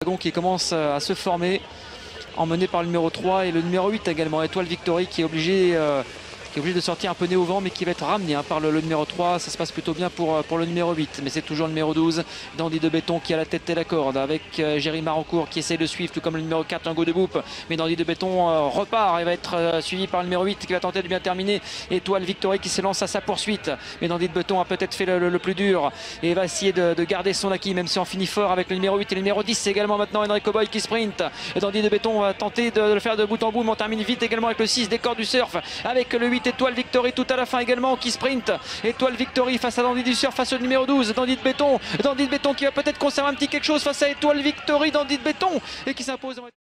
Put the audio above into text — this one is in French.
Qui commence à se former, emmené par le numéro 3 et le numéro 8 également, Étoile Victory, qui est obligé de sortir un peu nez au vent, mais qui va être ramené par le numéro 3. Ça se passe plutôt bien pour le numéro 8, mais c'est toujours le numéro 12, Dandy de Béton, qui a la tête et la corde, avec Jéry Marancourt qui essaie de suivre, tout comme le numéro 4, Django de Boupe. Mais Dandy de Béton repart et va être suivi par le numéro 8 qui va tenter de bien terminer. Étoile Victory qui s'élance à sa poursuite, mais Dandy de Béton a peut-être fait le plus dur et va essayer de garder son acquis, même si on finit fort avec le numéro 8 et le numéro 10. C'est également maintenant Enrico Boy qui sprint. Dandy de Béton va tenter de le faire de bout en bout, mais on termine vite également avec le 6, Décor du Surf, avec le 8, Étoile Victory, tout à la fin également, qui sprint. Étoile Victory face à Dandy du Surf, face au numéro 12, Dandy de Béton qui va peut-être conserver un petit quelque chose face à Étoile Victory, Dandy de Béton, et qui s'impose.